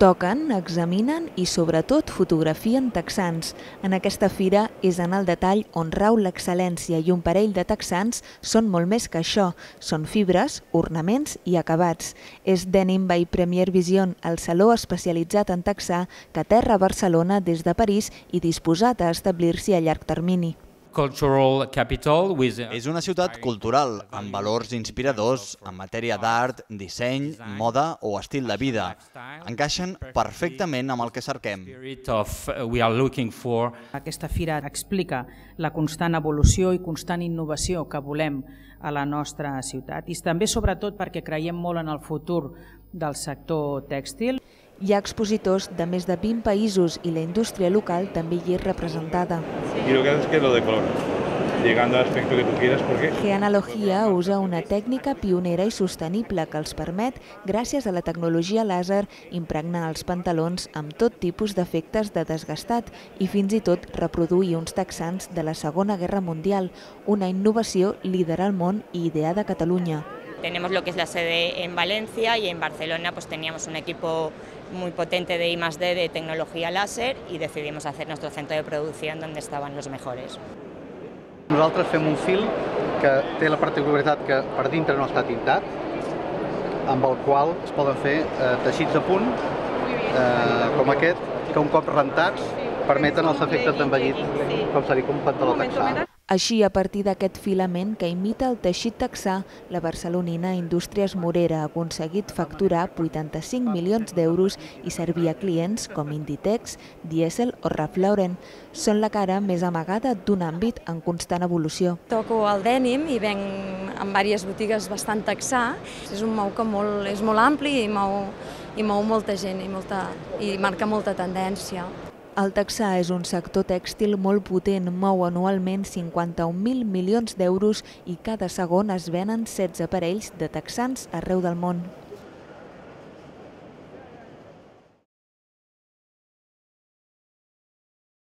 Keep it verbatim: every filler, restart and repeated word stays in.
Toquen, examinen i, sobretot, fotografien texans. En aquesta fira és en el detall on rau l'excel·lència i un parell de texans són molt més que això. Són fibres, ornaments i acabats. És Denim by Premier Vision, el saló especialitzat en texà que aterra a Barcelona des de París i disposat a establir-s'hi a llarg termini. És una ciutat cultural, amb valors inspiradors en matèria d'art, disseny, moda o estil de vida. Encaixen perfectament amb el que cerquem. Aquesta fira explica la constant evolució i constant innovació que volem a la nostra ciutat i també sobretot perquè creiem molt en el futur del sector tèxtil. Hi ha expositors de més de vint països i la indústria local també hi és representada. Y lo que hace es que lo de color, llegando al aspecto que tú quieras, porque... Geanalogia usa una tècnica pionera i sostenible que els permet, gràcies a la tecnologia làser, impregnar els pantalons amb tot tipus d'efectes de desgastat i fins i tot reproduir uns texans de la Segona Guerra Mundial, una innovació líder al món i ideada a Catalunya. Tenemos lo que es la sede en Valencia y en Barcelona pues teníamos un equipo muy potente de I más D de tecnología láser y decidimos hacer nuestro centro de producción donde estaban los mejores. Nosaltres fem un fil que té la particularitat que per dintre no està tintat, amb el qual es poden fer eh, teixits a punt, eh, com aquest, que un cop rentats permeten els efectes d'envellit, com seria com un pantaló texà. Així, a partir d'aquest filament que imita el teixit texà, la barcelonina Indústries Morera ha aconseguit facturar vuitanta-cinc milions d'euros i servir a clients com Inditex, Diesel o Ralph Lauren. Són la cara més amagada d'un àmbit en constant evolució. Toco el denim i venc en diverses botigues bastant texà. És un mou que molt, és molt ampli i mou, i mou molta gent i, molta, i marca molta tendència. El texà és un sector tèxtil molt potent, mou anualment cinquanta-un mil milions d'euros i cada segon es venen setze parells de texans arreu del món.